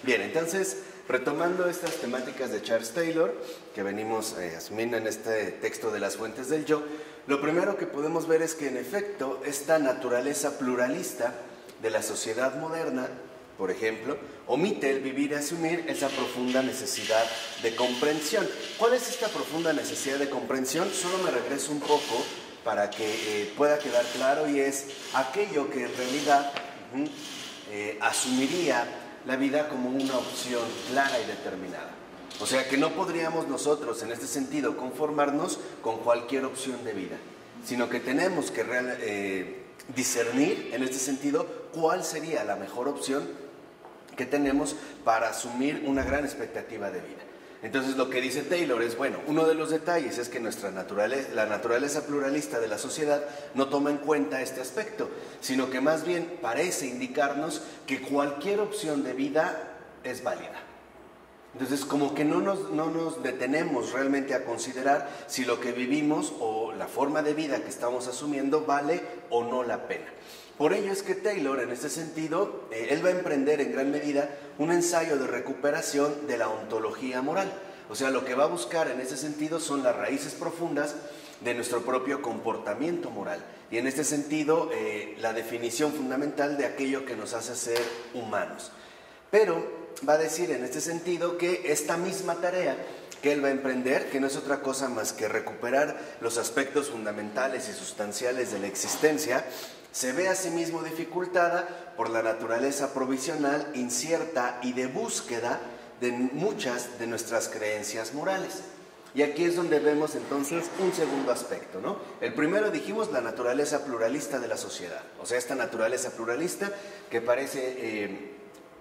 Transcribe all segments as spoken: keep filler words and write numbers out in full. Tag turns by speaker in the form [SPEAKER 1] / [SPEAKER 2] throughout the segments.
[SPEAKER 1] Bien, entonces, retomando estas temáticas de Charles Taylor, que venimos eh, asumiendo en este texto de las fuentes del yo, lo primero que podemos ver es que, en efecto, esta naturaleza pluralista de la sociedad moderna, por ejemplo, omite el vivir y asumir esa profunda necesidad de comprensión. ¿Cuál es esta profunda necesidad de comprensión? Solo me regreso un poco para que eh, pueda quedar claro, y es aquello que en realidad uh, eh, asumiría la vida como una opción clara y determinada. O sea, que no podríamos nosotros en este sentido conformarnos con cualquier opción de vida, sino que tenemos que real, eh, discernir en este sentido cuál sería la mejor opción que tenemos para asumir una gran expectativa de vida. Entonces, lo que dice Taylor es, bueno, uno de los detalles es que nuestra naturaleza, la naturaleza pluralista de la sociedad no toma en cuenta este aspecto, sino que más bien parece indicarnos que cualquier opción de vida es válida. Entonces, como que no nos, no nos detenemos realmente a considerar si lo que vivimos o la forma de vida que estamos asumiendo vale o no la pena. Por ello es que Taylor, en este sentido, eh, él va a emprender en gran medida un ensayo de recuperación de la ontología moral. O sea, lo que va a buscar en ese sentido son las raíces profundas de nuestro propio comportamiento moral. Y en este sentido, eh, la definición fundamental de aquello que nos hace ser humanos. Pero va a decir en este sentido que esta misma tarea que él va a emprender, que no es otra cosa más que recuperar los aspectos fundamentales y sustanciales de la existencia, se ve a sí mismo dificultada por la naturaleza provisional, incierta y de búsqueda de muchas de nuestras creencias morales. Y aquí es donde vemos entonces un segundo aspecto, ¿no? El primero, dijimos, la naturaleza pluralista de la sociedad. O sea, esta naturaleza pluralista que parece eh,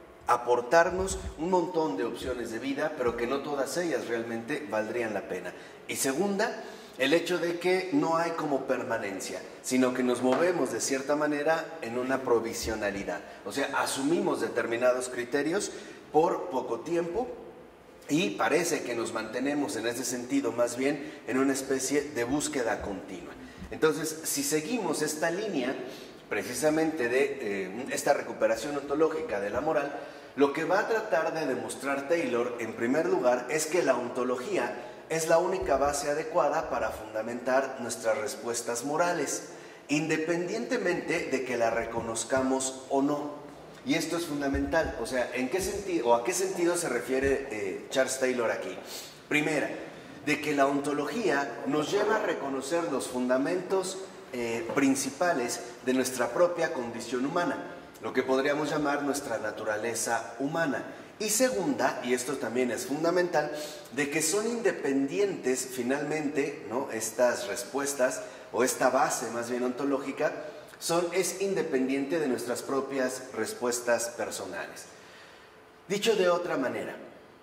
[SPEAKER 1] aportarnos un montón de opciones de vida, pero que no todas ellas realmente valdrían la pena. Y segunda, el hecho de que no hay como permanencia, sino que nos movemos de cierta manera en una provisionalidad. O sea, asumimos determinados criterios por poco tiempo y parece que nos mantenemos en ese sentido más bien en una especie de búsqueda continua. Entonces, si seguimos esta línea precisamente de eh, esta recuperación ontológica de la moral, lo que va a tratar de demostrar Taylor, en primer lugar, es que la ontología es la única base adecuada para fundamentar nuestras respuestas morales, independientemente de que la reconozcamos o no. Y esto es fundamental. O sea, ¿en qué sentido, o a qué sentido se refiere eh, Charles Taylor aquí? Primera, de que la ontología nos lleva a reconocer los fundamentos eh, principales de nuestra propia condición humana, lo que podríamos llamar nuestra naturaleza humana. Y segunda, y esto también es fundamental, de que son independientes finalmente, ¿no? Estas respuestas, o esta base más bien ontológica, son, es independiente de nuestras propias respuestas personales. Dicho de otra manera,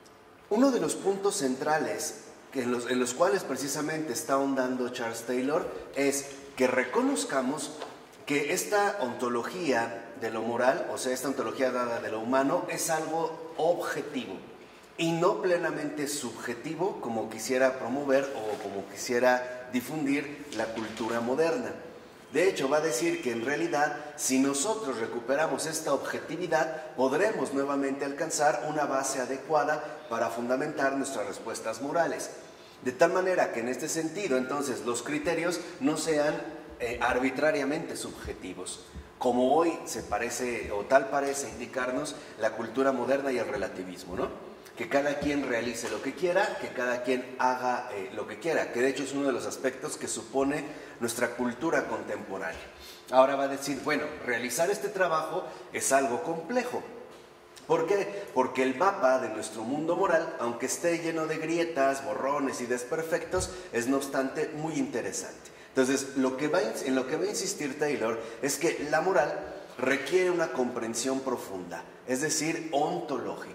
[SPEAKER 1] uno de los puntos centrales que en, los, en los cuales precisamente está ahondando Charles Taylor es que reconozcamos que esta ontología de lo moral, o sea, esta ontología dada de lo humano, es algo objetivo y no plenamente subjetivo como quisiera promover o como quisiera difundir la cultura moderna. De hecho, va a decir que en realidad, si nosotros recuperamos esta objetividad, podremos nuevamente alcanzar una base adecuada para fundamentar nuestras respuestas morales. De tal manera que en este sentido, entonces, los criterios no sean eh, arbitrariamente subjetivos, como hoy se parece, o tal parece indicarnos la cultura moderna y el relativismo, ¿no? Que cada quien realice lo que quiera, que cada quien haga eh, lo que quiera, que de hecho es uno de los aspectos que supone nuestra cultura contemporánea. Ahora va a decir, bueno, realizar este trabajo es algo complejo. ¿Por qué? Porque el mapa de nuestro mundo moral, aunque esté lleno de grietas, borrones y desperfectos, es no obstante muy interesante. Entonces, lo que va, en lo que va a insistir Taylor es que la moral requiere una comprensión profunda, es decir, ontológica.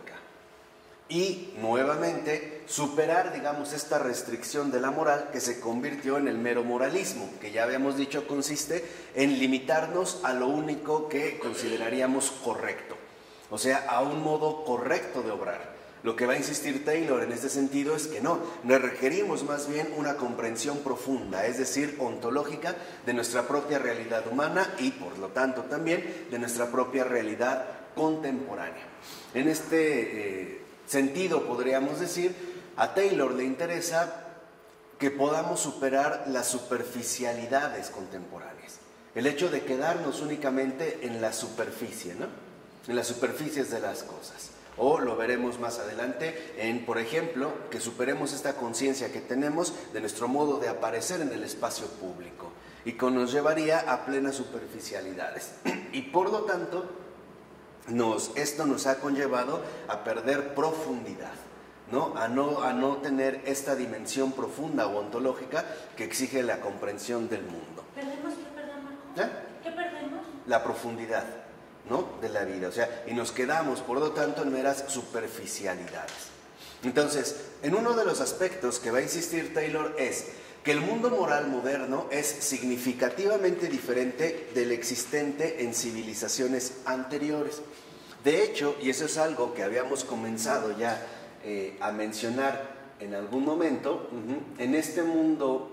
[SPEAKER 1] Y, nuevamente, superar, digamos, esta restricción de la moral que se convirtió en el mero moralismo, que ya habíamos dicho consiste en limitarnos a lo único que consideraríamos correcto, o sea, a un modo correcto de obrar. Lo que va a insistir Taylor en este sentido es que no, nos requerimos más bien una comprensión profunda, es decir, ontológica, de nuestra propia realidad humana y, por lo tanto, también de nuestra propia realidad contemporánea. En este eh, sentido, podríamos decir, a Taylor le interesa que podamos superar las superficialidades contemporáneas. El hecho de quedarnos únicamente en la superficie, ¿no? En las superficies de las cosas. O lo veremos más adelante en, por ejemplo, que superemos esta conciencia que tenemos de nuestro modo de aparecer en el espacio público y que nos llevaría a plenas superficialidades. Y por lo tanto, nos, esto nos ha conllevado a perder profundidad, ¿no? A no, a no tener esta dimensión profunda o ontológica que exige la comprensión del mundo.
[SPEAKER 2] ¿Perdemos qué, perdón, Marco?
[SPEAKER 1] ¿Eh?
[SPEAKER 2] ¿Qué perdemos?
[SPEAKER 1] La profundidad, ¿no? De la vida, o sea, y nos quedamos, por lo tanto, en meras superficialidades. Entonces, en uno de los aspectos que va a insistir Taylor es que el mundo moral moderno es significativamente diferente del existente en civilizaciones anteriores. De hecho, y eso es algo que habíamos comenzado ya eh, a mencionar en algún momento, uh-huh, en este mundo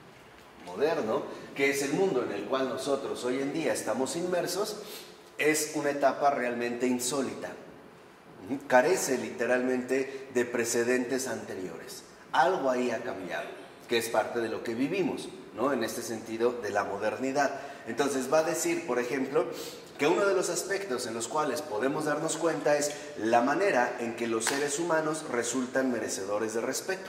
[SPEAKER 1] moderno, que es el mundo en el cual nosotros hoy en día estamos inmersos, es una etapa realmente insólita. Uh-huh. Carece literalmente de precedentes anteriores. Algo ahí ha cambiado, que es parte de lo que vivimos, ¿no? En este sentido de la modernidad. Entonces va a decir, por ejemplo, que uno de los aspectos en los cuales podemos darnos cuenta es la manera en que los seres humanos resultan merecedores de respeto.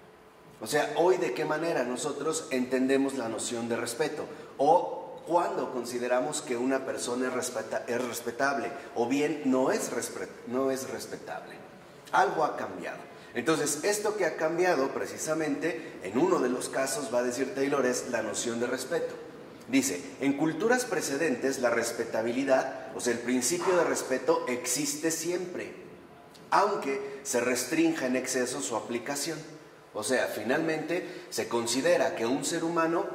[SPEAKER 1] O sea, hoy de qué manera nosotros entendemos la noción de respeto, o cuando consideramos que una persona es, respeta, es respetable, o bien no es, respet, no es respetable. Algo ha cambiado. Entonces, esto que ha cambiado precisamente, en uno de los casos, va a decir Taylor, es la noción de respeto. Dice, en culturas precedentes la respetabilidad, o sea, el principio de respeto existe siempre, aunque se restrinja en exceso su aplicación. O sea, finalmente se considera que un ser humano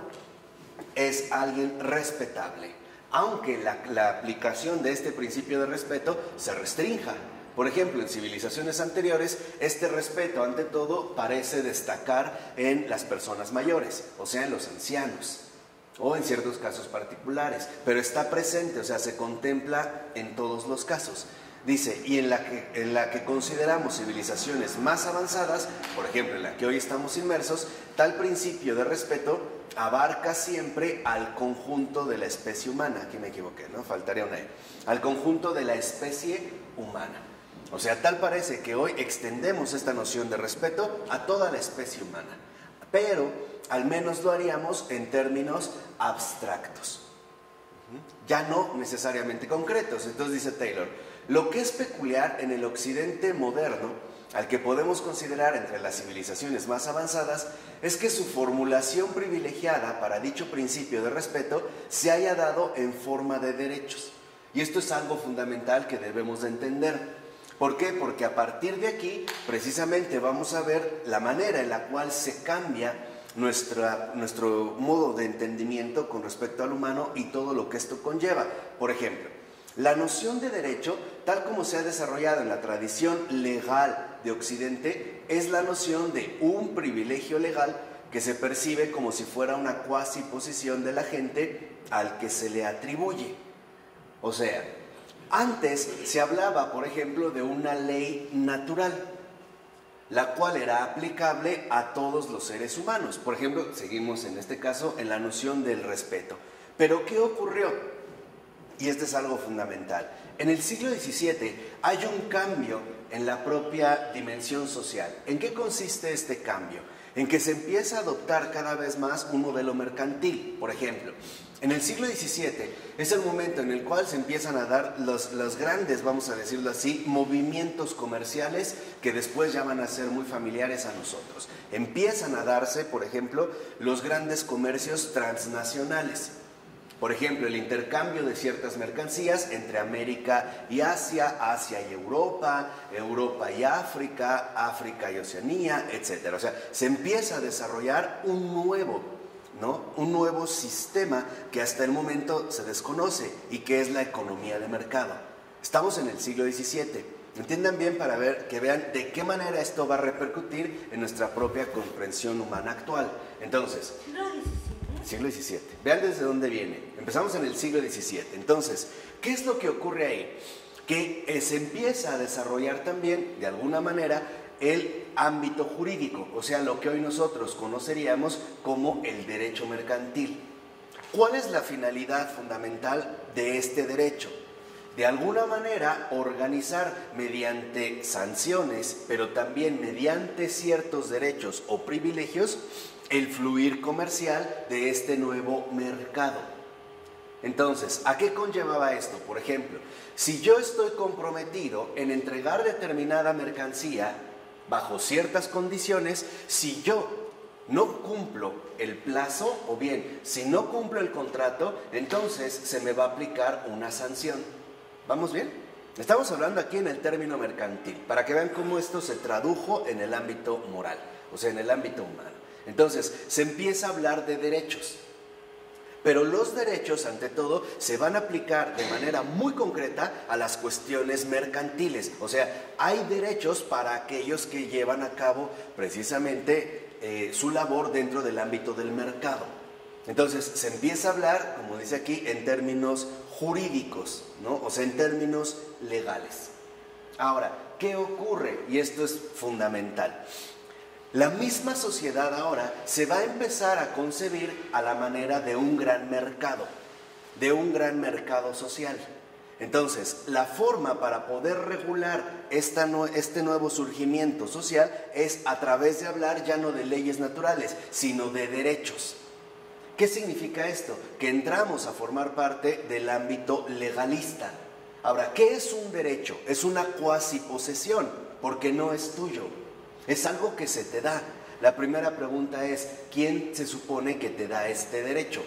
[SPEAKER 1] es alguien respetable, aunque la, la aplicación de este principio de respeto se restrinja. Por ejemplo, en civilizaciones anteriores, este respeto, ante todo, parece destacar en las personas mayores, o sea, en los ancianos, o en ciertos casos particulares, pero está presente, o sea, se contempla en todos los casos. Dice, y en la que, en la que consideramos civilizaciones más avanzadas, por ejemplo, en la que hoy estamos inmersos, tal principio de respeto abarca siempre al conjunto de la especie humana. Aquí me equivoqué, ¿no? Faltaría una E. Al conjunto de la especie humana. O sea, tal parece que hoy extendemos esta noción de respeto a toda la especie humana, pero al menos lo haríamos en términos abstractos, ya no necesariamente concretos. Entonces dice Taylor, lo que es peculiar en el occidente moderno, al que podemos considerar entre las civilizaciones más avanzadas, es que su formulación privilegiada para dicho principio de respeto se haya dado en forma de derechos. Y esto es algo fundamental que debemos de entender. ¿Por qué? Porque a partir de aquí, precisamente, vamos a ver la manera en la cual se cambia nuestra, nuestro modo de entendimiento con respecto al humano y todo lo que esto conlleva. Por ejemplo, la noción de derecho, tal como se ha desarrollado en la tradición legal de Occidente, es la noción de un privilegio legal que se percibe como si fuera una cuasi posición de la gente al que se le atribuye. O sea, antes se hablaba, por ejemplo, de una ley natural, la cual era aplicable a todos los seres humanos. Por ejemplo, seguimos en este caso en la noción del respeto. Pero ¿qué ocurrió? Y este es algo fundamental. En el siglo diecisiete hay un cambio en la propia dimensión social. ¿En qué consiste este cambio? En que se empieza a adoptar cada vez más un modelo mercantil. Por ejemplo, en el siglo diecisiete es el momento en el cual se empiezan a dar los, los grandes, vamos a decirlo así, movimientos comerciales que después ya van a ser muy familiares a nosotros. Empiezan a darse, por ejemplo, los grandes comercios transnacionales. Por ejemplo, el intercambio de ciertas mercancías entre América y Asia, Asia y Europa, Europa y África, África y Oceanía, etcétera. O sea, se empieza a desarrollar un nuevo, ¿no? Un nuevo sistema que hasta el momento se desconoce y que es la economía de mercado. Estamos en el siglo diecisiete. Entiendan bien para ver, que vean de qué manera esto va a repercutir en nuestra propia comprensión humana actual. Entonces, siglo diecisiete. Vean desde dónde viene. Empezamos en el siglo diecisiete. Entonces, ¿qué es lo que ocurre ahí? que eh, se empieza a desarrollar también, de alguna manera, el ámbito jurídico, o sea, lo que hoy nosotros conoceríamos como el derecho mercantil. ¿Cuál es la finalidad fundamental de este derecho? De alguna manera, organizar mediante sanciones, pero también mediante ciertos derechos o privilegios, el fluir comercial de este nuevo mercado. Entonces, ¿a qué conllevaba esto? Por ejemplo, si yo estoy comprometido en entregar determinada mercancía bajo ciertas condiciones, si yo no cumplo el plazo o bien si no cumplo el contrato, entonces se me va a aplicar una sanción. ¿Vamos bien? Estamos hablando aquí en el término mercantil, para que vean cómo esto se tradujo en el ámbito moral, o sea, en el ámbito humano. Entonces, se empieza a hablar de derechos. Pero los derechos, ante todo, se van a aplicar de manera muy concreta a las cuestiones mercantiles. O sea, hay derechos para aquellos que llevan a cabo precisamente eh, su labor dentro del ámbito del mercado. Entonces, se empieza a hablar, como dice aquí, en términos jurídicos, ¿no? O sea, en términos legales. Ahora, ¿qué ocurre? Y esto es fundamental. La misma sociedad ahora se va a empezar a concebir a la manera de un gran mercado, de un gran mercado social. Entonces, la forma para poder regular esta no, este nuevo surgimiento social es a través de hablar ya no de leyes naturales, sino de derechos. ¿Qué significa esto? Que entramos a formar parte del ámbito legalista. Ahora, ¿qué es un derecho? Es una cuasi posesión, porque no es tuyo. Es algo que se te da. La primera pregunta es, ¿quién se supone que te da este derecho?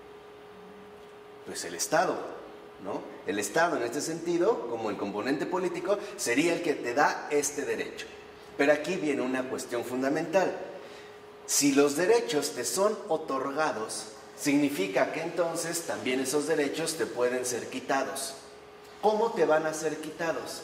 [SPEAKER 1] Pues el Estado, ¿no? El Estado, en este sentido, como el componente político, sería el que te da este derecho. Pero aquí viene una cuestión fundamental. Si los derechos te son otorgados, significa que entonces también esos derechos te pueden ser quitados. ¿Cómo te van a ser quitados?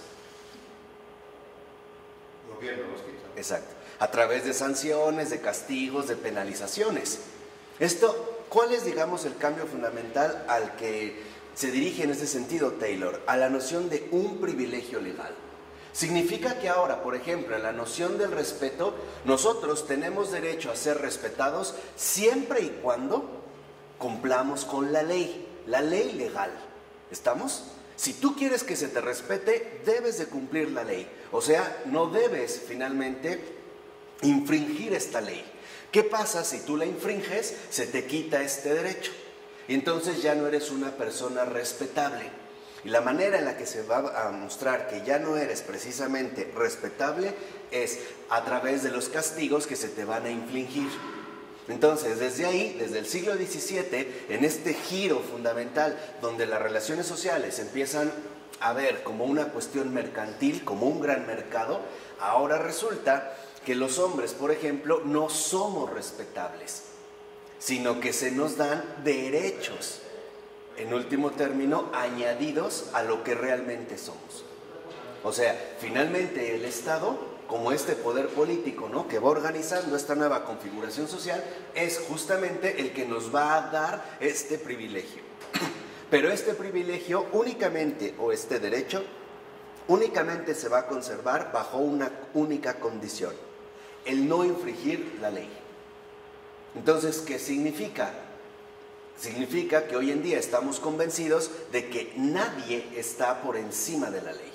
[SPEAKER 3] El gobierno los quita.
[SPEAKER 1] Exacto. A través de sanciones, de castigos, de penalizaciones. Esto, ¿cuál es, digamos, el cambio fundamental al que se dirige en este sentido Taylor? A la noción de un privilegio legal. Significa que ahora, por ejemplo, en la noción del respeto, nosotros tenemos derecho a ser respetados siempre y cuando cumplamos con la ley, la ley legal. ¿Estamos? Si tú quieres que se te respete, debes de cumplir la ley. O sea, no debes finalmente infringir esta ley. ¿Qué pasa si tú la infringes? Se te quita este derecho. Y entonces ya no eres una persona respetable. Y la manera en la que se va a mostrar que ya no eres precisamente respetable es a través de los castigos que se te van a infligir. Entonces, desde ahí, desde el siglo diecisiete, en este giro fundamental donde las relaciones sociales empiezan a ver como una cuestión mercantil, como un gran mercado, ahora resulta que los hombres, por ejemplo, no somos respetables, sino que se nos dan derechos, en último término, añadidos a lo que realmente somos. O sea, finalmente el Estado, como este poder político, ¿no?, que va organizando esta nueva configuración social, es justamente el que nos va a dar este privilegio. Pero este privilegio únicamente, o este derecho, únicamente se va a conservar bajo una única condición: el no infringir la ley. Entonces, ¿qué significa? Significa que hoy en día estamos convencidos de que nadie está por encima de la ley.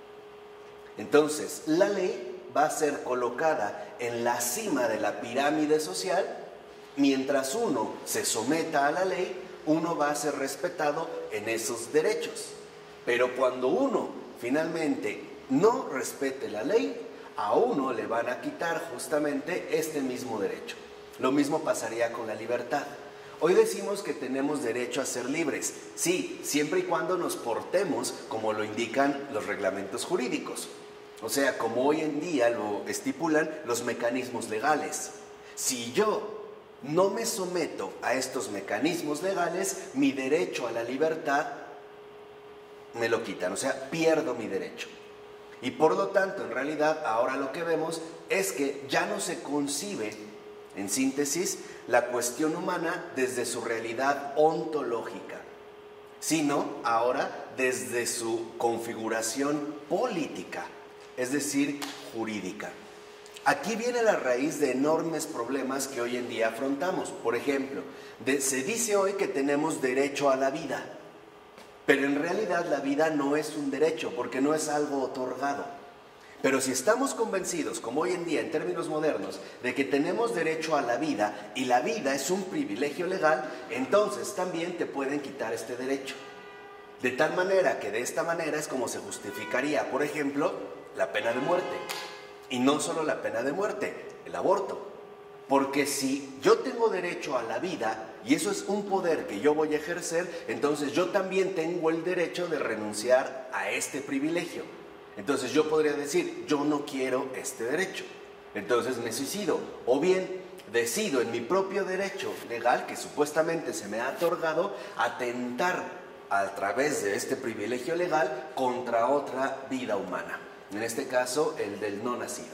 [SPEAKER 1] Entonces, la ley va a ser colocada en la cima de la pirámide social. Mientras uno se someta a la ley, uno va a ser respetado en esos derechos. Pero cuando uno finalmente no respete la ley, a uno le van a quitar justamente este mismo derecho. Lo mismo pasaría con la libertad. Hoy decimos que tenemos derecho a ser libres, sí, siempre y cuando nos portemos como lo indican los reglamentos jurídicos. O sea, como hoy en día lo estipulan los mecanismos legales. Si yo no me someto a estos mecanismos legales, mi derecho a la libertad me lo quitan, o sea, pierdo mi derecho. Y por lo tanto, en realidad, ahora lo que vemos es que ya no se concibe, en síntesis, la cuestión humana desde su realidad ontológica. sino ahora desde su configuración política, es decir, jurídica. Aquí viene la raíz de enormes problemas que hoy en día afrontamos. Por ejemplo, de, se dice hoy que tenemos derecho a la vida, pero en realidad la vida no es un derecho porque no es algo otorgado. Pero si estamos convencidos, como hoy en día en términos modernos, de que tenemos derecho a la vida y la vida es un privilegio legal, entonces también te pueden quitar este derecho. De tal manera que de esta manera es como se justificaría, por ejemplo, la pena de muerte. Y no solo la pena de muerte, el aborto. Porque si yo tengo derecho a la vida, y eso es un poder que yo voy a ejercer, entonces yo también tengo el derecho de renunciar a este privilegio. Entonces yo podría decir, yo no quiero este derecho, entonces me suicido. O bien decido en mi propio derecho legal, que supuestamente se me ha otorgado, atentar a través de este privilegio legal contra otra vida humana. En este caso, el del no nacido,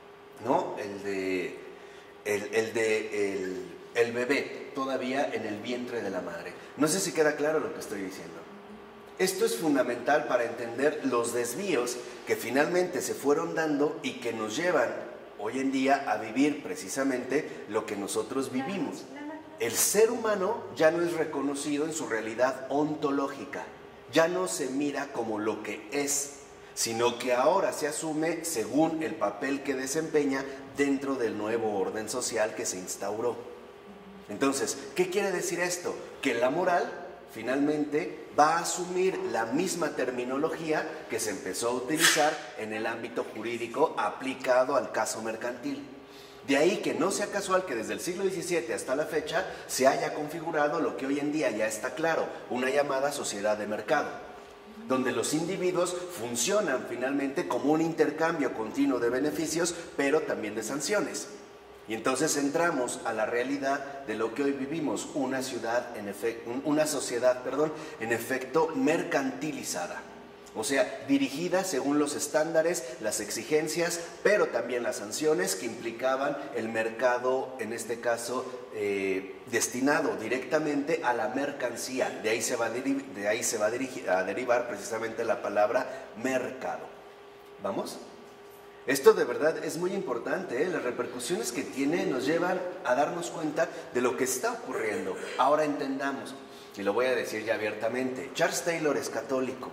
[SPEAKER 1] ¿no? El de, el, el, de el, el bebé todavía en el vientre de la madre. No sé si queda claro lo que estoy diciendo. Esto es fundamental para entender los desvíos que finalmente se fueron dando y que nos llevan hoy en día a vivir precisamente lo que nosotros vivimos. El ser humano ya no es reconocido en su realidad ontológica, ya no se mira como lo que es, sino que ahora se asume según el papel que desempeña dentro del nuevo orden social que se instauró. Entonces, ¿qué quiere decir esto? Que la moral finalmente va a asumir la misma terminología que se empezó a utilizar en el ámbito jurídico aplicado al caso mercantil. De ahí que no sea casual que desde el siglo diecisiete hasta la fecha se haya configurado lo que hoy en día ya está claro, una llamada sociedad de mercado, donde los individuos funcionan finalmente como un intercambio continuo de beneficios, pero también de sanciones. Y entonces entramos a la realidad de lo que hoy vivimos, una ciudad en efecto, una sociedad, perdón, en efecto mercantilizada. O sea, dirigida según los estándares, las exigencias, pero también las sanciones que implicaban el mercado, en este caso, eh, destinado directamente a la mercancía. De ahí se va a, de ahí se va a, dirigir, a derivar precisamente la palabra mercado. ¿Vamos? Esto de verdad es muy importante, ¿eh? Las repercusiones que tiene nos llevan a darnos cuenta de lo que está ocurriendo. Ahora entendamos, y lo voy a decir ya abiertamente, Charles Taylor es católico.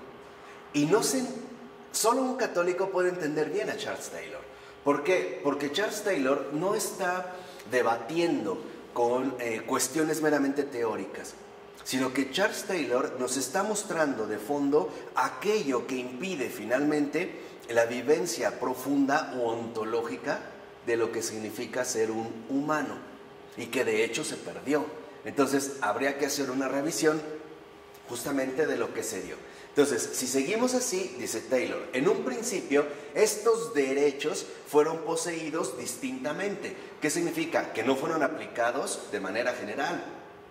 [SPEAKER 1] Y no se, solo un católico puede entender bien a Charles Taylor. ¿Por qué? Porque Charles Taylor no está debatiendo con eh, cuestiones meramente teóricas, sino que Charles Taylor nos está mostrando de fondo aquello que impide finalmente la vivencia profunda o ontológica de lo que significa ser un humano y que de hecho se perdió. Entonces habría que hacer una revisión justamente de lo que se dio. Entonces, si seguimos así, dice Taylor, en un principio estos derechos fueron poseídos distintamente. ¿Qué significa? Que no fueron aplicados de manera general,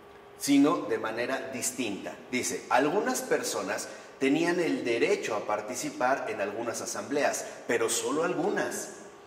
[SPEAKER 1] sino de manera distinta. Dice, algunas personas tenían el derecho a participar en algunas asambleas, pero solo algunas,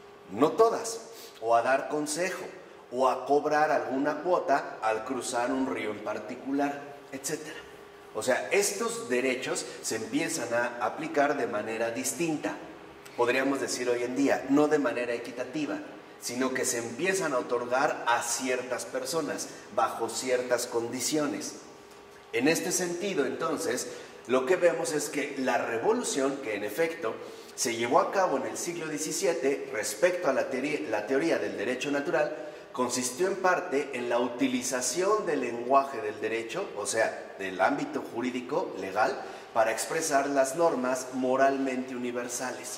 [SPEAKER 1] no todas, o a dar consejo, o a cobrar alguna cuota al cruzar un río en particular, etcétera. O sea, estos derechos se empiezan a aplicar de manera distinta, podríamos decir hoy en día, no de manera equitativa, sino que se empiezan a otorgar a ciertas personas, bajo ciertas condiciones. En este sentido, entonces, lo que vemos es que la revolución, que en efecto se llevó a cabo en el siglo diecisiete respecto a la teoría, la teoría del derecho natural, consistió en parte en la utilización del lenguaje del derecho, o sea, del ámbito jurídico legal, para expresar las normas moralmente universales.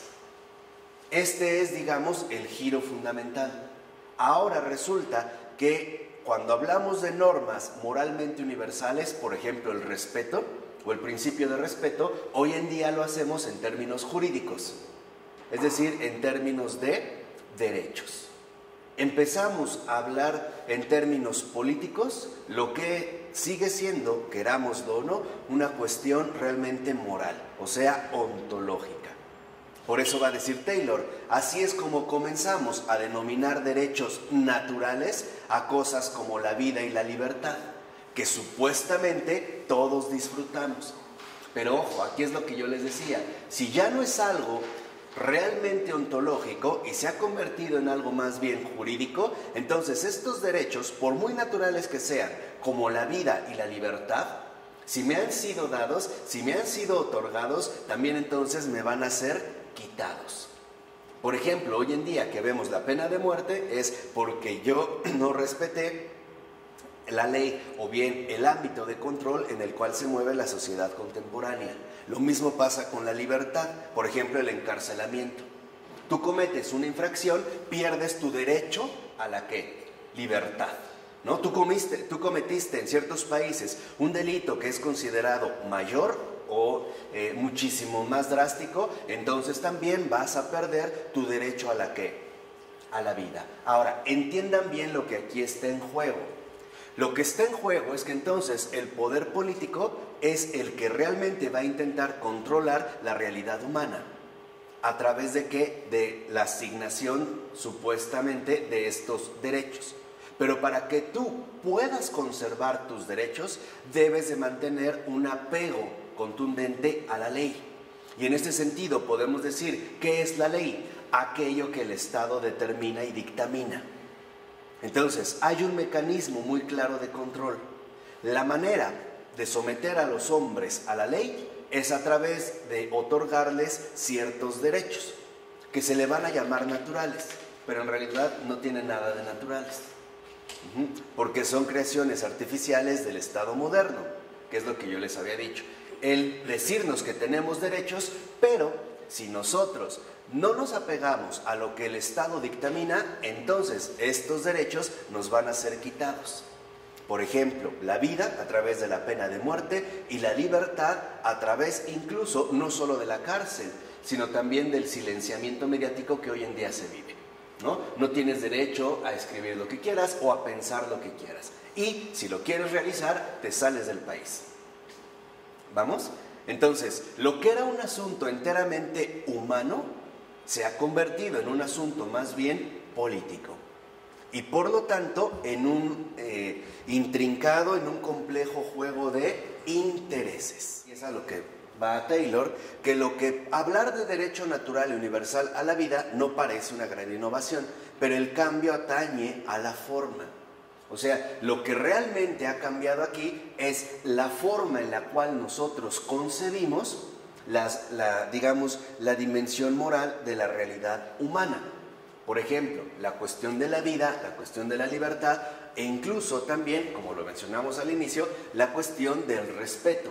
[SPEAKER 1] Este es, digamos, el giro fundamental. Ahora resulta que cuando hablamos de normas moralmente universales, por ejemplo, el respeto o el principio de respeto, hoy en día lo hacemos en términos jurídicos, es decir, en términos de derechos. Empezamos a hablar en términos políticos, lo que sigue siendo, querámoslo o no, una cuestión realmente moral, o sea, ontológica. Por eso va a decir Taylor, así es como comenzamos a denominar derechos naturales a cosas como la vida y la libertad, que supuestamente todos disfrutamos. Pero ojo, aquí es lo que yo les decía, si ya no es algo realmente ontológico y se ha convertido en algo más bien jurídico, entonces estos derechos, por muy naturales que sean, como la vida y la libertad, si me han sido dados, si me han sido otorgados, también entonces me van a ser quitados. Por ejemplo, hoy en día que vemos la pena de muerte es porque yo no respeté la ley o bien el ámbito de control en el cual se mueve la sociedad contemporánea. Lo mismo pasa con la libertad, por ejemplo el encarcelamiento. Tú cometes una infracción, pierdes tu derecho a la ¿qué? Libertad, ¿no? Tú, comiste, tú cometiste en ciertos países un delito que es considerado mayor o eh, muchísimo más drástico, entonces también vas a perder tu derecho a la ¿qué? A la vida. Ahora, entiendan bien lo que aquí está en juego. Lo que está en juego es que entonces el poder político es el que realmente va a intentar controlar la realidad humana. ¿A través de qué? De la asignación supuestamente de estos derechos. Pero para que tú puedas conservar tus derechos, debes de mantener un apego contundente a la ley. Y en este sentido podemos decir, ¿qué es la ley? Aquello que el Estado determina y dictamina. Entonces, hay un mecanismo muy claro de control. La manera de someter a los hombres a la ley es a través de otorgarles ciertos derechos, que se le van a llamar naturales, pero en realidad no tienen nada de naturales, porque son creaciones artificiales del Estado moderno, que es lo que yo les había dicho. El decirnos que tenemos derechos, pero si nosotros no nos apegamos a lo que el Estado dictamina, entonces estos derechos nos van a ser quitados. Por ejemplo, la vida a través de la pena de muerte y la libertad a través incluso no solo de la cárcel, sino también del silenciamiento mediático que hoy en día se vive, ¿no? No tienes derecho a escribir lo que quieras o a pensar lo que quieras. Y si lo quieres realizar, te sales del país. ¿Vamos? Entonces, lo que era un asunto enteramente humano se ha convertido en un asunto más bien político y por lo tanto en un eh, intrincado, en un complejo juego de intereses. Y es a lo que va a Taylor, que lo que hablar de derecho natural y universal a la vida no parece una gran innovación, pero el cambio atañe a la forma. O sea, lo que realmente ha cambiado aquí es la forma en la cual nosotros concebimos Las, la, digamos, la dimensión moral de la realidad humana. Por ejemplo, la cuestión de la vida, la cuestión de la libertad e incluso también, como lo mencionamos al inicio, la cuestión del respeto.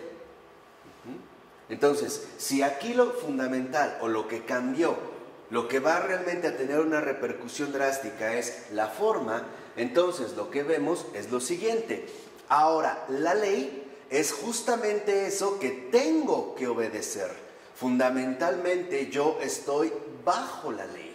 [SPEAKER 1] Entonces, si aquí lo fundamental o lo que cambió, lo que va realmente a tener una repercusión drástica es la forma, entonces lo que vemos es lo siguiente. Ahora, la ley es justamente eso que tengo que obedecer. Fundamentalmente yo estoy bajo la ley.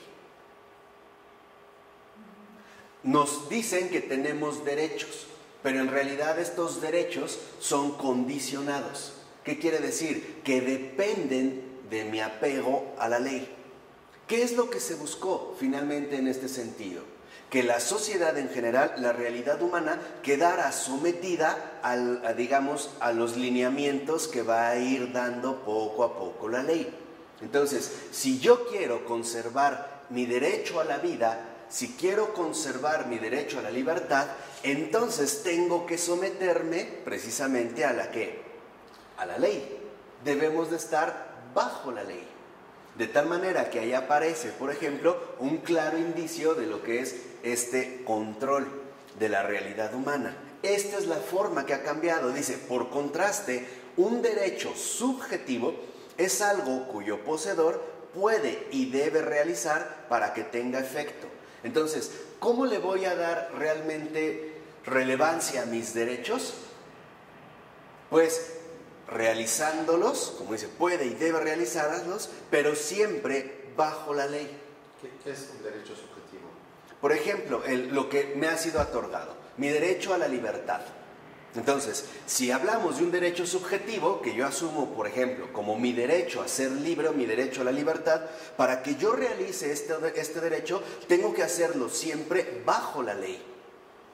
[SPEAKER 1] Nos dicen que tenemos derechos, pero en realidad estos derechos son condicionados. ¿Qué quiere decir? Que dependen de mi apego a la ley. ¿Qué es lo que se buscó finalmente en este sentido? Que la sociedad en general, la realidad humana, quedara sometida al, a, digamos, a los lineamientos que va a ir dando poco a poco la ley. Entonces, si yo quiero conservar mi derecho a la vida, si quiero conservar mi derecho a la libertad, entonces tengo que someterme precisamente a la ¿qué? A la ley. Debemos de estar bajo la ley. De tal manera que ahí aparece, por ejemplo, un claro indicio de lo que es este control de la realidad humana. Esta es la forma que ha cambiado. Dice, por contraste, un derecho subjetivo es algo cuyo poseedor puede y debe realizar para que tenga efecto. Entonces, ¿cómo le voy a dar realmente relevancia a mis derechos? Pues realizándolos, como dice, puede y debe realizarlos, pero siempre bajo la ley.
[SPEAKER 3] ¿Qué es un derecho subjetivo?
[SPEAKER 1] Por ejemplo, el, lo que me ha sido otorgado, mi derecho a la libertad. Entonces, si hablamos de un derecho subjetivo, que yo asumo, por ejemplo, como mi derecho a ser libre o mi derecho a la libertad, para que yo realice este, este derecho, tengo que hacerlo siempre bajo la ley.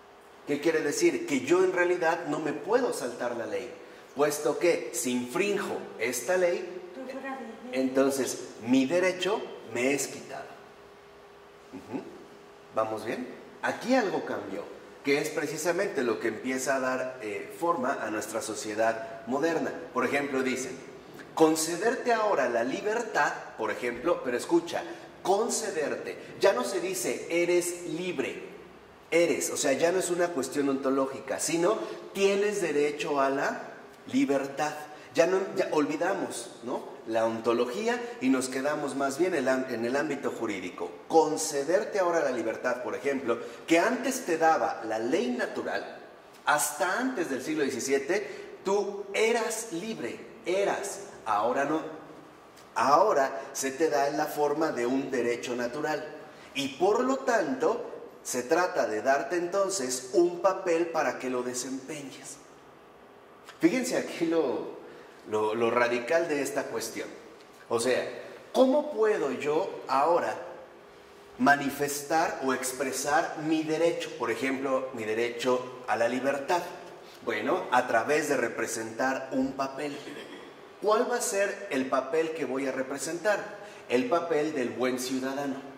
[SPEAKER 1] ¿Qué quiere decir? Que yo en realidad no me puedo saltar la ley, puesto que si infrinjo esta ley, entonces mi derecho me es quitado. Uh-huh. ¿Vamos bien? Aquí algo cambió, que es precisamente lo que empieza a dar eh, forma a nuestra sociedad moderna. Por ejemplo, dicen, concederte ahora la libertad, por ejemplo, pero escucha, concederte, ya no se dice eres libre, eres, o sea, ya no es una cuestión ontológica, sino tienes derecho a la libertad. Ya no, ya olvidamos, ¿no?, la ontología y nos quedamos más bien en, en el ámbito jurídico. Concederte ahora la libertad, por ejemplo, que antes te daba la ley natural, hasta antes del siglo diecisiete, tú eras libre, eras, ahora no. Ahora se te da en la forma de un derecho natural y por lo tanto se trata de darte entonces un papel para que lo desempeñes. Fíjense aquí lo, lo, lo radical de esta cuestión. O sea, ¿cómo puedo yo ahora manifestar o expresar mi derecho? Por ejemplo, mi derecho a la libertad. Bueno, a través de representar un papel. ¿Cuál va a ser el papel que voy a representar? El papel del buen ciudadano.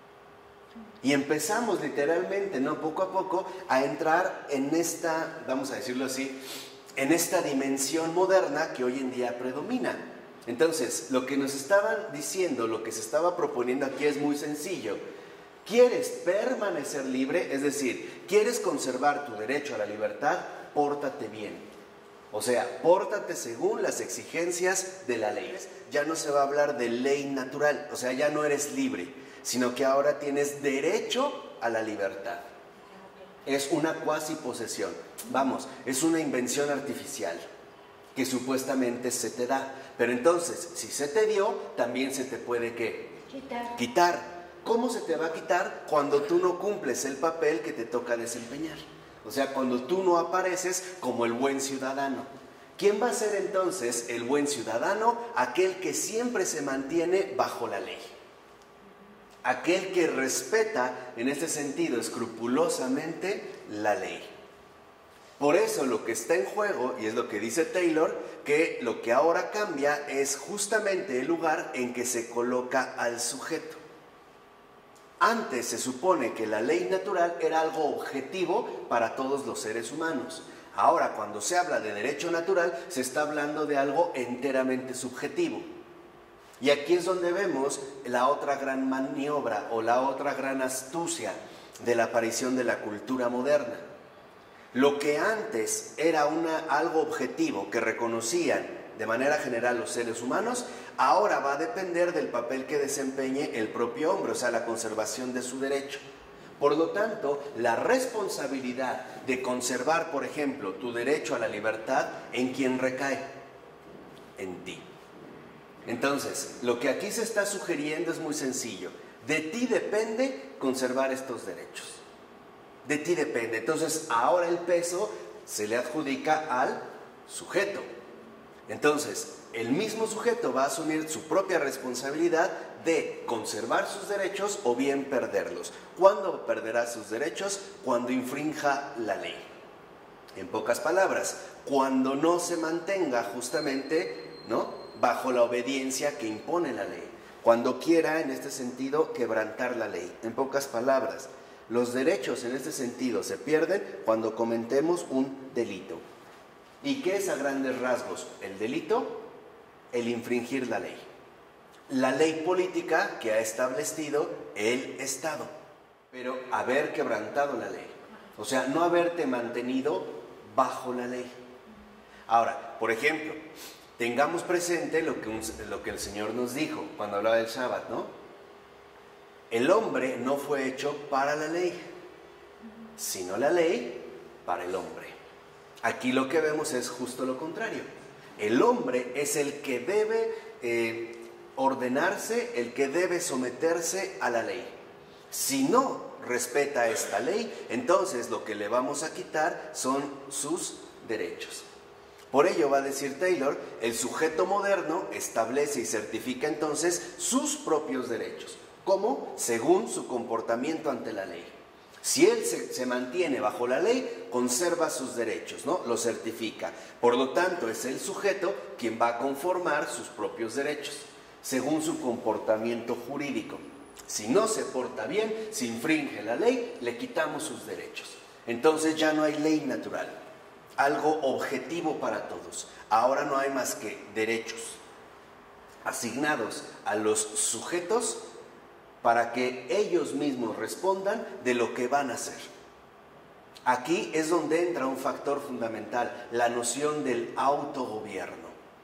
[SPEAKER 1] Y empezamos literalmente, ¿no?, poco a poco, a entrar en esta, vamos a decirlo así, en esta dimensión moderna que hoy en día predomina. Entonces, lo que nos estaban diciendo, lo que se estaba proponiendo aquí es muy sencillo. ¿Quieres permanecer libre? Es decir, ¿quieres conservar tu derecho a la libertad? Pórtate bien. O sea, pórtate según las exigencias de la ley. Ya no se va a hablar de ley natural, o sea, ya no eres libre, sino que ahora tienes derecho a la libertad. Es una cuasi posesión. Vamos, es una invención artificial que supuestamente se te da. Pero entonces, si se te dio, también se te puede ¿qué?
[SPEAKER 2] Quitar.
[SPEAKER 1] Quitar. ¿Cómo se te va a quitar? Cuando tú no cumples el papel que te toca desempeñar. O sea, cuando tú no apareces como el buen ciudadano. ¿Quién va a ser entonces el buen ciudadano? Aquel que siempre se mantiene bajo la ley. Aquel que respeta, en este sentido, escrupulosamente la ley. Por eso lo que está en juego, y es lo que dice Taylor, que lo que ahora cambia es justamente el lugar en que se coloca al sujeto. Antes se supone que la ley natural era algo objetivo para todos los seres humanos. Ahora, cuando se habla de derecho natural, se está hablando de algo enteramente subjetivo. Y aquí es donde vemos la otra gran maniobra o la otra gran astucia de la aparición de la cultura moderna. Lo que antes era una, algo objetivo que reconocían de manera general los seres humanos, ahora va a depender del papel que desempeñe el propio hombre, o sea, la conservación de su derecho. Por lo tanto, la responsabilidad de conservar, por ejemplo, tu derecho a la libertad, ¿en quién recae? En ti. Entonces, lo que aquí se está sugiriendo es muy sencillo. De ti depende conservar estos derechos. De ti depende. Entonces, ahora el peso se le adjudica al sujeto. Entonces, el mismo sujeto va a asumir su propia responsabilidad de conservar sus derechos o bien perderlos. ¿Cuándo perderá sus derechos? Cuando infrinja la ley. En pocas palabras, cuando no se mantenga justamente, ¿no?, bajo la obediencia que impone la ley. Cuando quiera, en este sentido, quebrantar la ley. En pocas palabras, los derechos en este sentido se pierden cuando cometemos un delito. ¿Y qué es a grandes rasgos el delito? El infringir la ley. La ley política que ha establecido el Estado. Pero haber quebrantado la ley. O sea, no haberte mantenido bajo la ley. Ahora, por ejemplo, tengamos presente lo que, un, lo que el Señor nos dijo cuando hablaba del Shabbat, ¿no? El hombre no fue hecho para la ley, sino la ley para el hombre. Aquí lo que vemos es justo lo contrario. El hombre es el que debe eh, ordenarse, el que debe someterse a la ley. Si no respeta esta ley, entonces lo que le vamos a quitar son sus derechos. Por ello va a decir Taylor, el sujeto moderno establece y certifica entonces sus propios derechos. ¿Cómo? Según su comportamiento ante la ley. Si él se, se mantiene bajo la ley, conserva sus derechos, ¿no? Lo certifica. Por lo tanto, es el sujeto quien va a conformar sus propios derechos, según su comportamiento jurídico. Si no se porta bien, si infringe la ley, le quitamos sus derechos. Entonces ya no hay ley natural, algo objetivo para todos. Ahora no hay más que derechos asignados a los sujetos para que ellos mismos respondan de lo que van a hacer. Aquí es donde entra un factor fundamental, la noción del autogobierno.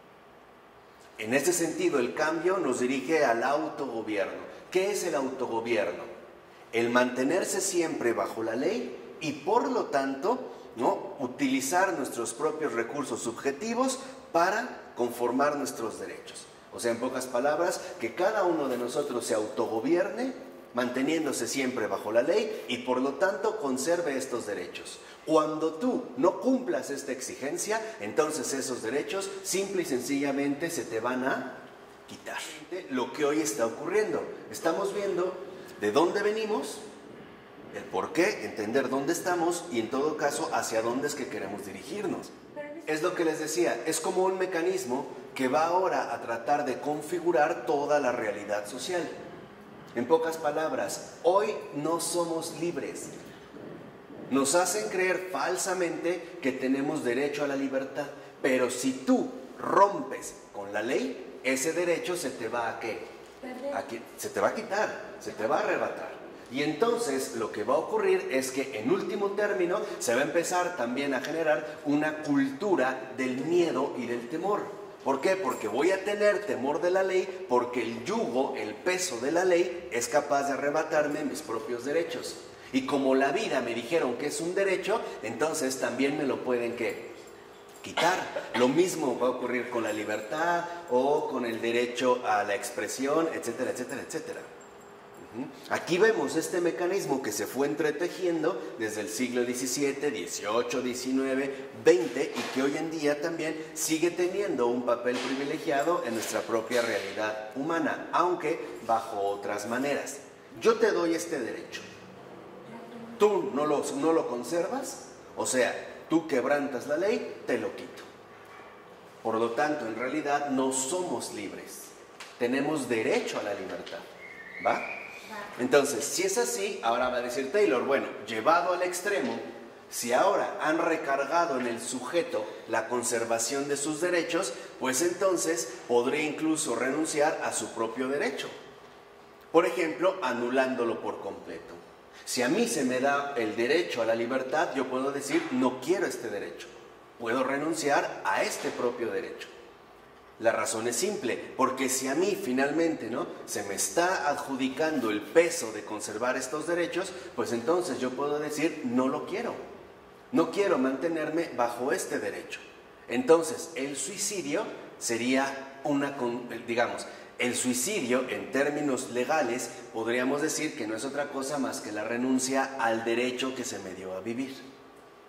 [SPEAKER 1] En este sentido, el cambio nos dirige al autogobierno. ¿Qué es el autogobierno? El mantenerse siempre bajo la ley y, por lo tanto, ¿no?, utilizar nuestros propios recursos subjetivos para conformar nuestros derechos. O sea, en pocas palabras, que cada uno de nosotros se autogobierne, manteniéndose siempre bajo la ley y por lo tanto conserve estos derechos. Cuando tú no cumplas esta exigencia, entonces esos derechos simple y sencillamente se te van a quitar. Lo que hoy está ocurriendo, estamos viendo de dónde venimos, el por qué, entender dónde estamos y en todo caso hacia dónde es que queremos dirigirnos. Es lo que les decía, es como un mecanismo que va ahora a tratar de configurar toda la realidad social. En pocas palabras, hoy no somos libres. Nos hacen creer falsamente que tenemos derecho a la libertad, pero si tú rompes con la ley, ese derecho se te va a ¿qué? Aquí, se te va a quitar, se te va a arrebatar. Y entonces lo que va a ocurrir es que en último término se va a empezar también a generar una cultura del miedo y del temor. ¿Por qué? Porque voy a tener temor de la ley, porque el yugo, el peso de la ley es capaz de arrebatarme mis propios derechos. Y como la vida me dijeron que es un derecho, entonces también me lo pueden ¿qué? Quitar. Lo mismo va a ocurrir con la libertad o con el derecho a la expresión, etcétera, etcétera, etcétera. Aquí vemos este mecanismo que se fue entretejiendo desde el siglo diecisiete, dieciocho, diecinueve, veinte y que hoy en día también sigue teniendo un papel privilegiado en nuestra propia realidad humana, aunque bajo otras maneras. Yo te doy este derecho, tú no lo, no lo conservas, o sea, tú quebrantas la ley, te lo quito. Por lo tanto, en realidad no somos libres, tenemos derecho a la libertad, ¿va? Entonces, si es así, ahora va a decir Taylor, bueno, llevado al extremo, si ahora han recargado en el sujeto la conservación de sus derechos, pues entonces podría incluso renunciar a su propio derecho. Por ejemplo, anulándolo por completo. Si a mí se me da el derecho a la libertad, yo puedo decir, no quiero este derecho. Puedo renunciar a este propio derecho. La razón es simple, porque si a mí finalmente, ¿no?, se me está adjudicando el peso de conservar estos derechos, pues entonces yo puedo decir, no lo quiero, no quiero mantenerme bajo este derecho. Entonces, el suicidio sería una, digamos, el suicidio en términos legales podríamos decir que no es otra cosa más que la renuncia al derecho que se me dio a vivir.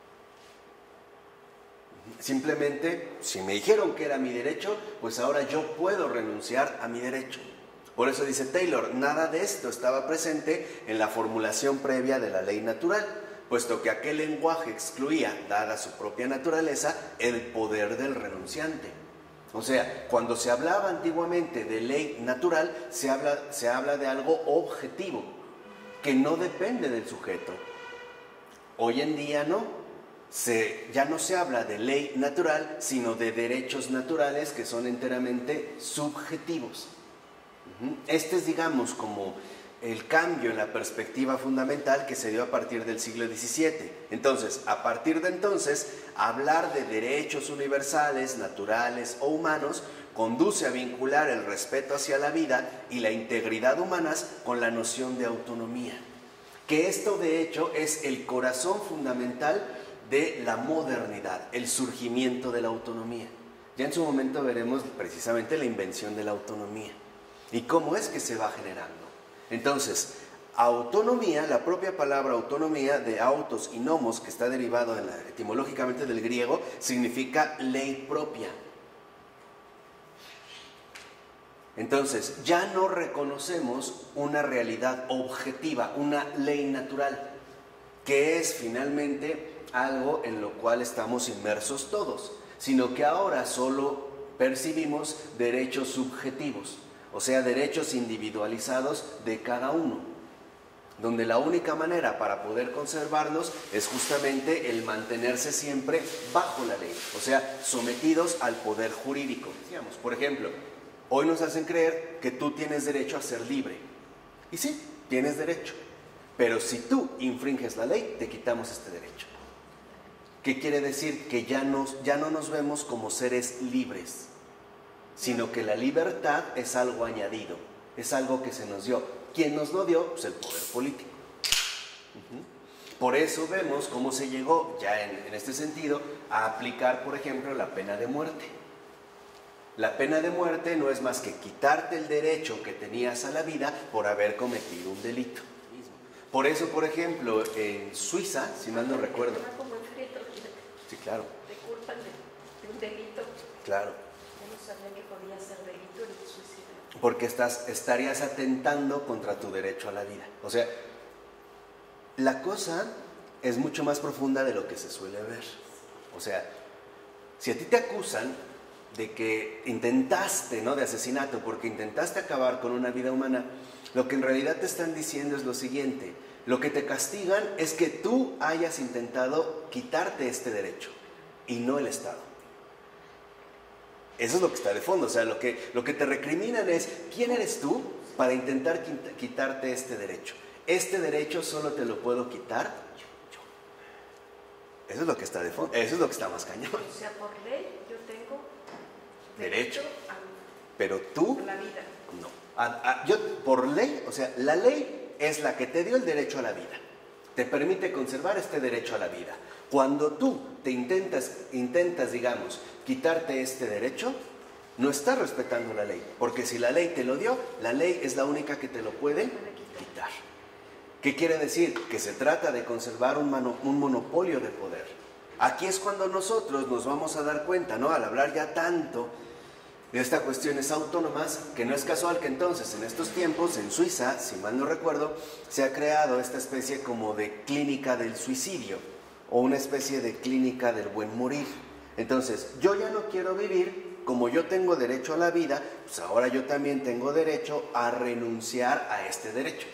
[SPEAKER 1] Simplemente, si me dijeron que era mi derecho, pues ahora yo puedo renunciar a mi derecho. Por eso dice Taylor, nada de esto estaba presente en la formulación previa de la ley natural, puesto que aquel lenguaje excluía, dada su propia naturaleza, el poder del renunciante. O sea, cuando se hablaba antiguamente de ley natural, se habla, se habla de algo objetivo, que no depende del sujeto. Hoy en día no. Se, ya no se habla de ley natural, sino de derechos naturales que son enteramente subjetivos. Este es, digamos, como el cambio en la perspectiva fundamental que se dio a partir del siglo diecisiete. Entonces, a partir de entonces, hablar de derechos universales, naturales o humanos, conduce a vincular el respeto hacia la vida y la integridad humanas con la noción de autonomía. Que esto, de hecho, es el corazón fundamental de la modernidad, el surgimiento de la autonomía. Ya en su momento veremos precisamente la invención de la autonomía y cómo es que se va generando. Entonces, autonomía, la propia palabra autonomía de autos y nomos, que está derivado en la, etimológicamente del griego, significa ley propia. Entonces, ya no reconocemos una realidad objetiva, una ley natural. que es finalmente algo en lo cual estamos inmersos todos, sino que ahora solo percibimos derechos subjetivos, o sea, derechos individualizados de cada uno, donde la única manera para poder conservarlos es justamente el mantenerse siempre bajo la ley, o sea, sometidos al poder jurídico. Digamos, por ejemplo, hoy nos hacen creer que tú tienes derecho a ser libre, y sí, tienes derecho, pero si tú infringes la ley, te quitamos este derecho. ¿Qué quiere decir? Que ya, nos, ya no nos vemos como seres libres, sino que la libertad es algo añadido, es algo que se nos dio. ¿Quién nos lo dio? Pues el poder político. Uh-huh. Por eso vemos cómo se llegó, ya en, en este sentido, a aplicar, por ejemplo, la pena de muerte. La pena de muerte no es más que quitarte el derecho que tenías a la vida por haber cometido un delito. Por eso, por ejemplo, en Suiza, si mal no recuerdo... Sí, claro.
[SPEAKER 2] Te culpan de, de un delito.
[SPEAKER 1] Claro.
[SPEAKER 2] Yo no sabía que podía ser delito el suicidio.
[SPEAKER 1] Porque estás, estarías atentando contra tu derecho a la vida. O sea, la cosa es mucho más profunda de lo que se suele ver. O sea, si a ti te acusan de que intentaste, ¿no?, de asesinato, porque intentaste acabar con una vida humana, lo que en realidad te están diciendo es lo siguiente: lo que te castigan es que tú hayas intentado quitarte este derecho y no el Estado. Eso es lo que está de fondo. O sea, lo que, lo que te recriminan es: ¿quién eres tú para intentar quitarte este derecho? Este derecho solo te lo puedo quitar yo. Eso es lo que está de fondo. Eso es lo que está más cañón.
[SPEAKER 2] O sea, por ley yo tengo
[SPEAKER 1] derecho,
[SPEAKER 2] derecho a,
[SPEAKER 1] pero tú
[SPEAKER 2] a la vida.
[SPEAKER 1] no. A, a, yo, por ley, o sea, la ley es la que te dio el derecho a la vida, te permite conservar este derecho a la vida. Cuando tú te intentas, intentas, digamos, quitarte este derecho, no estás respetando la ley, porque si la ley te lo dio, la ley es la única que te lo puede quitar. ¿Qué quiere decir? Que se trata de conservar un, mano, un monopolio de poder. Aquí es cuando nosotros nos vamos a dar cuenta, ¿no?, al hablar ya tanto de estas cuestiones autónomas, que no es casual que entonces en estos tiempos en Suiza, si mal no recuerdo, se ha creado esta especie como de clínica del suicidio o una especie de clínica del buen morir. Entonces, yo ya no quiero vivir, como yo tengo derecho a la vida, pues ahora yo también tengo derecho a renunciar a este derecho.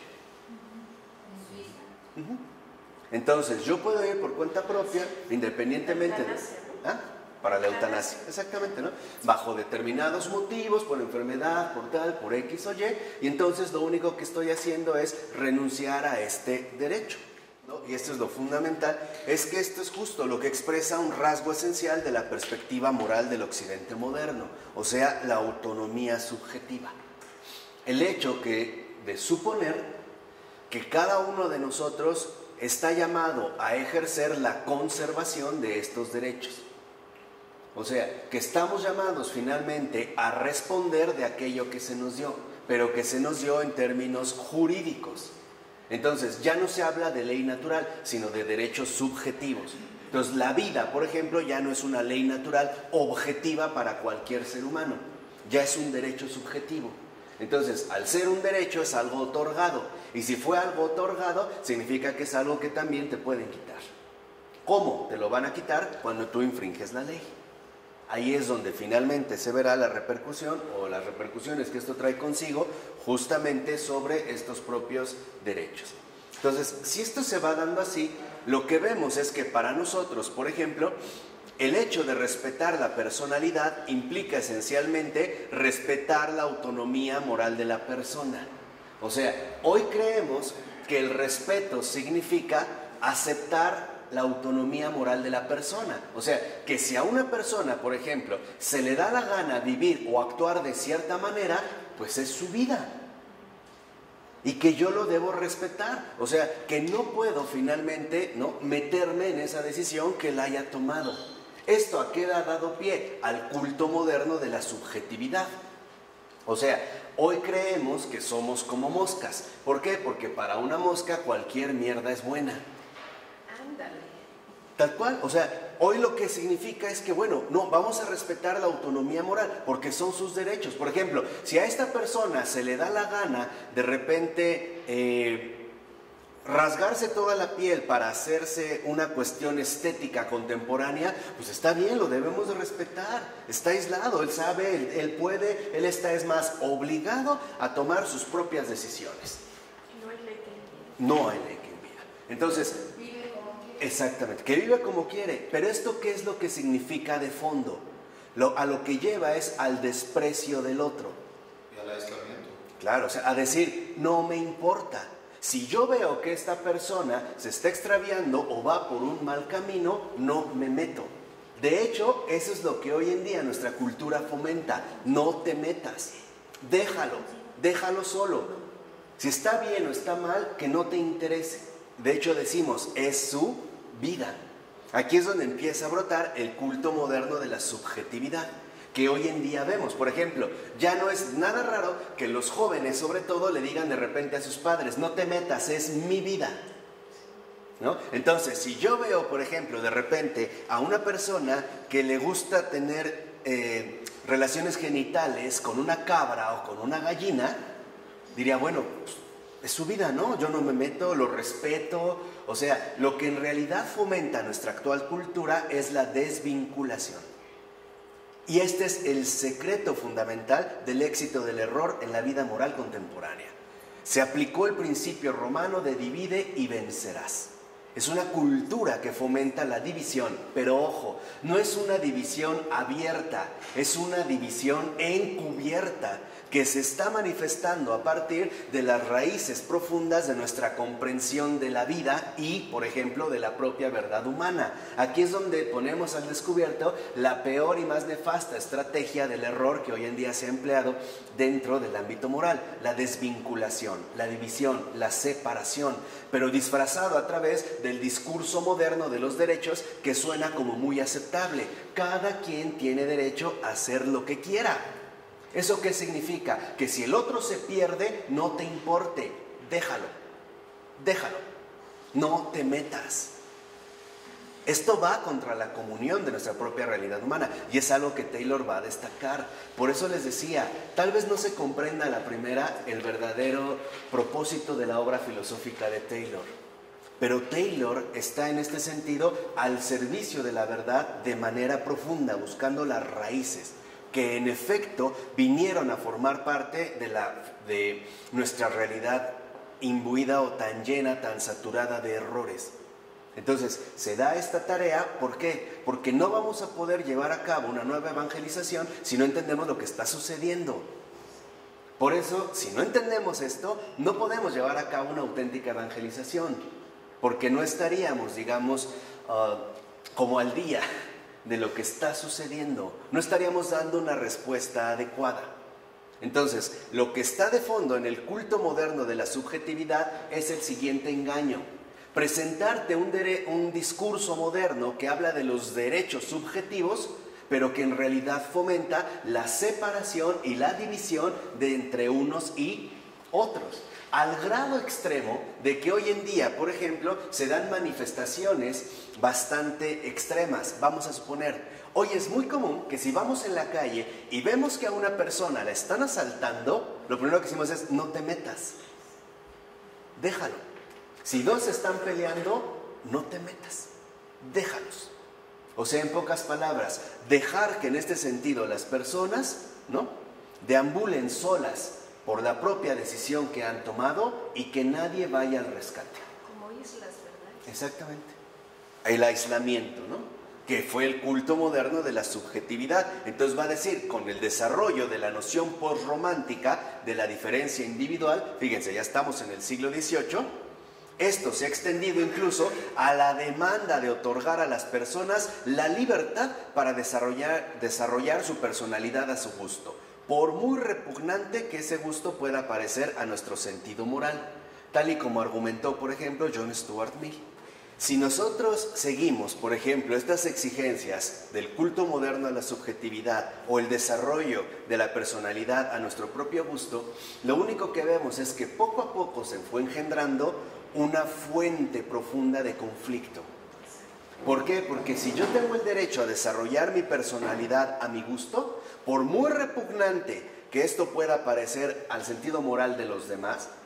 [SPEAKER 1] Uh-huh. Entonces, yo puedo ir por cuenta propia, independientemente de... ¿Ah? Para la eutanasia, exactamente, ¿no? Bajo determinados motivos, por enfermedad, por tal, por X o Y, y entonces lo único que estoy haciendo es renunciar a este derecho, ¿no? Y esto es lo fundamental, es que esto es justo lo que expresa un rasgo esencial de la perspectiva moral del occidente moderno, o sea, la autonomía subjetiva. El hecho que, de suponer que cada uno de nosotros está llamado a ejercer la conservación de estos derechos. O sea, que estamos llamados finalmente a responder de aquello que se nos dio, pero que se nos dio en términos jurídicos. Entonces, ya no se habla de ley natural, sino de derechos subjetivos. Entonces, la vida, por ejemplo, ya no es una ley natural objetiva para cualquier ser humano, ya es un derecho subjetivo. Entonces, al ser un derecho es algo otorgado, y si fue algo otorgado, significa que es algo que también te pueden quitar. ¿Cómo te lo van a quitar? Cuando tú infringes la ley. Ahí es donde finalmente se verá la repercusión o las repercusiones que esto trae consigo justamente sobre estos propios derechos. Entonces, si esto se va dando así, lo que vemos es que para nosotros, por ejemplo, el hecho de respetar la personalidad implica esencialmente respetar la autonomía moral de la persona. O sea, hoy creemos que el respeto significa aceptar la autonomía moral de la persona. O sea, que si a una persona, por ejemplo, se le da la gana vivir o actuar de cierta manera, pues es su vida. Y que yo lo debo respetar. O sea, que no puedo finalmente, ¿no?, meterme en esa decisión que él haya tomado. Esto a qué ha dado pie al culto moderno de la subjetividad. O sea, hoy creemos que somos como moscas. ¿Por qué? Porque para una mosca cualquier mierda es buena. Tal cual, o sea, hoy lo que significa es que, bueno, no, vamos a respetar la autonomía moral, porque son sus derechos. Por ejemplo, si a esta persona se le da la gana, de repente, eh, rasgarse toda la piel para hacerse una cuestión estética contemporánea, pues está bien, lo debemos de respetar. Está aislado, él sabe, él, él puede, él está, es más, obligado a tomar sus propias decisiones.
[SPEAKER 2] No hay ley que impida.
[SPEAKER 1] No hay ley que impida. Entonces,
[SPEAKER 2] Vive como quiere.
[SPEAKER 1] exactamente, que vive como quiere. Pero esto, ¿qué es lo que significa de fondo? Lo, a lo que lleva es al desprecio del otro.
[SPEAKER 3] Y al aislamiento.
[SPEAKER 1] Claro, o sea, a decir, no me importa. Si yo veo que esta persona se está extraviando o va por un mal camino, no me meto. De hecho, eso es lo que hoy en día nuestra cultura fomenta. No te metas. Déjalo, déjalo solo. Si está bien o está mal, que no te interese. De hecho, decimos, es su vida. Aquí es donde empieza a brotar el culto moderno de la subjetividad, que hoy en día vemos. Por ejemplo, ya no es nada raro que los jóvenes, sobre todo, le digan de repente a sus padres, no te metas, es mi vida, ¿no? Entonces, si yo veo, por ejemplo, de repente a una persona que le gusta tener eh, relaciones genitales con una cabra o con una gallina, diría, bueno, pues, es su vida, ¿no? Yo no me meto, lo respeto. O sea, lo que en realidad fomenta nuestra actual cultura es la desvinculación. Y este es el secreto fundamental del éxito del error en la vida moral contemporánea. Se aplicó el principio romano de divide y vencerás. Es una cultura que fomenta la división, pero ojo, no es una división abierta, es una división encubierta que se está manifestando a partir de las raíces profundas de nuestra comprensión de la vida y, por ejemplo, de la propia verdad humana. Aquí es donde ponemos al descubierto la peor y más nefasta estrategia del error que hoy en día se ha empleado dentro del ámbito moral: la desvinculación, la división, la separación, pero disfrazado a través del discurso moderno de los derechos que suena como muy aceptable. Cada quien tiene derecho a hacer lo que quiera. ¿Eso qué significa? Que si el otro se pierde, no te importe, déjalo, déjalo, no te metas. Esto va contra la comunión de nuestra propia realidad humana y es algo que Taylor va a destacar. Por eso les decía, tal vez no se comprenda a la primera el verdadero propósito de la obra filosófica de Taylor, pero Taylor está en este sentido al servicio de la verdad de manera profunda, buscando las raíces que en efecto vinieron a formar parte de, la, de nuestra realidad imbuida o tan llena, tan saturada de errores. Entonces, se da esta tarea, ¿por qué? Porque no vamos a poder llevar a cabo una nueva evangelización si no entendemos lo que está sucediendo. Por eso, si no entendemos esto, no podemos llevar a cabo una auténtica evangelización, porque no estaríamos, digamos, uh, como al día de lo que está sucediendo, no estaríamos dando una respuesta adecuada. Entonces, lo que está de fondo en el culto moderno de la subjetividad es el siguiente engaño: presentarte un, dere- un discurso moderno que habla de los derechos subjetivos, pero que en realidad fomenta la separación y la división de entre unos y otros, al grado extremo de que hoy en día, por ejemplo, se dan manifestaciones bastante extremas. Vamos a suponer, hoy es muy común que si vamos en la calle y vemos que a una persona la están asaltando, lo primero que decimos es, no te metas, déjalo. Si dos están peleando, no te metas, déjalos. O sea, en pocas palabras, dejar que en este sentido las personas, ¿no?, deambulen solas por la propia decisión que han tomado y que nadie vaya al rescate.
[SPEAKER 2] Como islas, ¿verdad?
[SPEAKER 1] Exactamente. El aislamiento, ¿no?, que fue el culto moderno de la subjetividad. Entonces va a decir, con el desarrollo de la noción postromántica de la diferencia individual, fíjense, ya estamos en el siglo dieciocho, esto se ha extendido incluso a la demanda de otorgar a las personas la libertad para desarrollar, desarrollar su personalidad a su gusto, por muy repugnante que ese gusto pueda parecer a nuestro sentido moral, tal y como argumentó, por ejemplo, John Stuart Mill. Si nosotros seguimos, por ejemplo, estas exigencias del culto moderno a la subjetividad o el desarrollo de la personalidad a nuestro propio gusto, lo único que vemos es que poco a poco se fue engendrando una fuente profunda de conflicto. ¿Por qué? Porque si yo tengo el derecho a desarrollar mi personalidad a mi gusto, por muy repugnante que esto pueda parecer al sentido moral de los demás,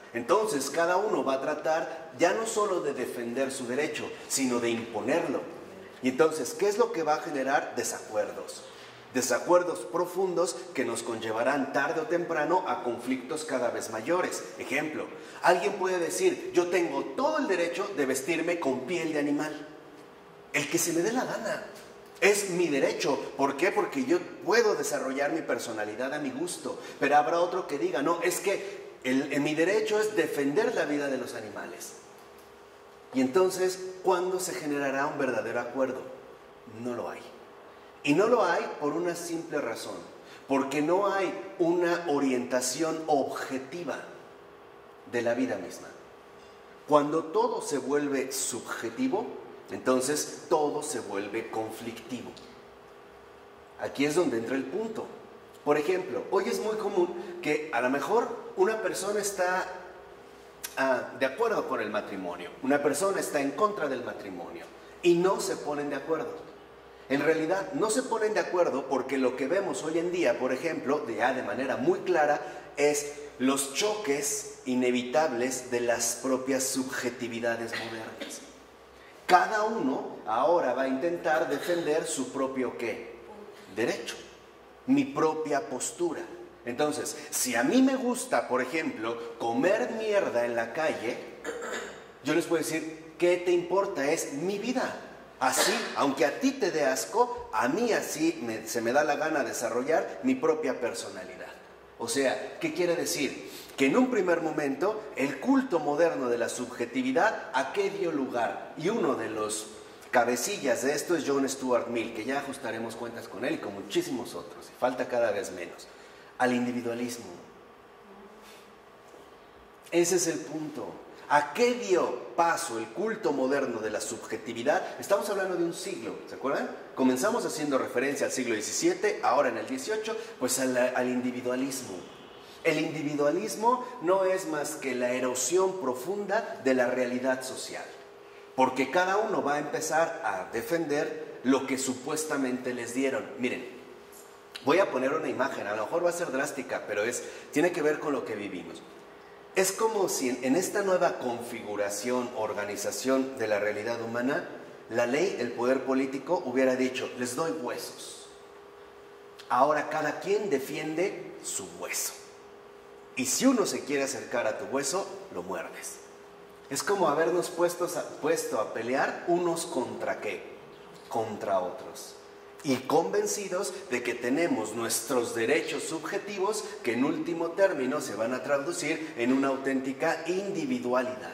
[SPEAKER 1] Entonces cada uno va a tratar ya no solo de defender su derecho, sino de imponerlo. Y entonces, ¿qué es lo que va a generar? Desacuerdos. Desacuerdos profundos que nos conllevarán tarde o temprano a conflictos cada vez mayores. Ejemplo, alguien puede decir, yo tengo todo el derecho de vestirme con piel de animal. El que se me dé la gana. Es mi derecho. ¿Por qué? Porque yo puedo desarrollar mi personalidad a mi gusto. Pero habrá otro que diga, no, es que el, el, mi derecho es defender la vida de los animales. Y entonces, ¿cuándo se generará un verdadero acuerdo? No lo hay. Y no lo hay por una simple razón, porque no hay una orientación objetiva de la vida misma. Cuando todo se vuelve subjetivo, entonces todo se vuelve conflictivo. Aquí es donde entra el punto. Por ejemplo, hoy es muy común que a lo mejor una persona está ah, de acuerdo con el matrimonio, una persona está en contra del matrimonio y no se ponen de acuerdo. En realidad no se ponen de acuerdo porque lo que vemos hoy en día, por ejemplo, de, ya de manera muy clara, es los choques inevitables de las propias subjetividades modernas. Cada uno ahora va a intentar defender su propio ¿qué? Derecho, mi propia postura. Entonces, si a mí me gusta, por ejemplo, comer mierda en la calle, yo les puedo decir, ¿qué te importa? Es mi vida. Así, aunque a ti te dé asco, a mí así me, se me da la gana desarrollar mi propia personalidad. O sea, ¿qué quiere decir? Que en un primer momento el culto moderno de la subjetividad, ¿a qué dio lugar? Y uno de los cabecillas de esto es John Stuart Mill, que ya ajustaremos cuentas con él y con muchísimos otros, y falta cada vez menos, al individualismo. Ese es el punto. ¿A qué dio paso el culto moderno de la subjetividad? Estamos hablando de un siglo, ¿se acuerdan? Comenzamos haciendo referencia al siglo diecisiete, ahora en el dieciocho, pues al, al individualismo. El individualismo no es más que la erosión profunda de la realidad social, porque cada uno va a empezar a defender lo que supuestamente les dieron. Miren, voy a poner una imagen, a lo mejor va a ser drástica, pero es, tiene que ver con lo que vivimos. Es como si en esta nueva configuración, organización de la realidad humana, la ley, el poder político hubiera dicho, les doy huesos. Ahora cada quien defiende su hueso. Y si uno se quiere acercar a tu hueso, lo muerdes. Es como habernos puestos a, puesto a pelear unos contra qué, contra otros. Y convencidos de que tenemos nuestros derechos subjetivos que en último término se van a traducir en una auténtica individualidad.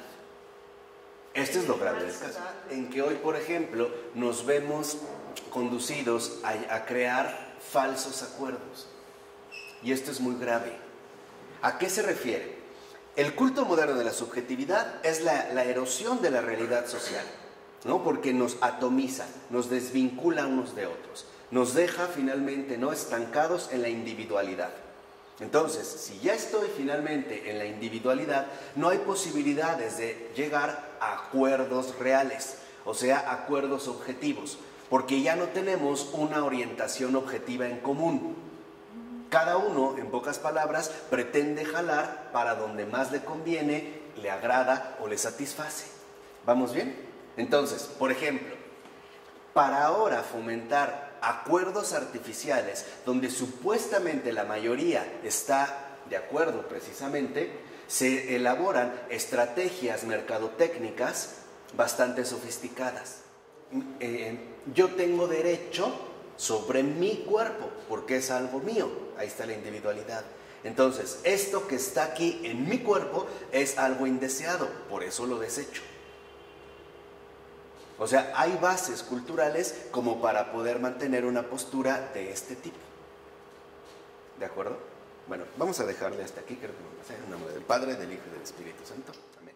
[SPEAKER 1] Esto es lo grave del caso, en que hoy, por ejemplo, nos vemos conducidos a, a crear falsos acuerdos. Y esto es muy grave. ¿A qué se refiere? El culto moderno de la subjetividad es la, la erosión de la realidad social, ¿no? Porque nos atomiza, nos desvincula unos de otros, nos deja finalmente no estancados en la individualidad. Entonces, si ya estoy finalmente en la individualidad, no hay posibilidades de llegar a acuerdos reales, o sea, acuerdos objetivos, porque ya no tenemos una orientación objetiva en común. Cada uno, en pocas palabras, pretende jalar para donde más le conviene, le agrada o le satisface. ¿Vamos bien? Entonces, por ejemplo, para ahora fomentar acuerdos artificiales donde supuestamente la mayoría está de acuerdo precisamente, se elaboran estrategias mercadotécnicas bastante sofisticadas. Eh, yo tengo derecho sobre mi cuerpo porque es algo mío, ahí está la individualidad. Entonces, esto que está aquí en mi cuerpo es algo indeseado, por eso lo desecho. O sea, hay bases culturales como para poder mantener una postura de este tipo. ¿De acuerdo? Bueno, vamos a dejarle hasta aquí, creo que vamos a hacer en nombre del Padre, del Hijo y del Espíritu Santo. Amén.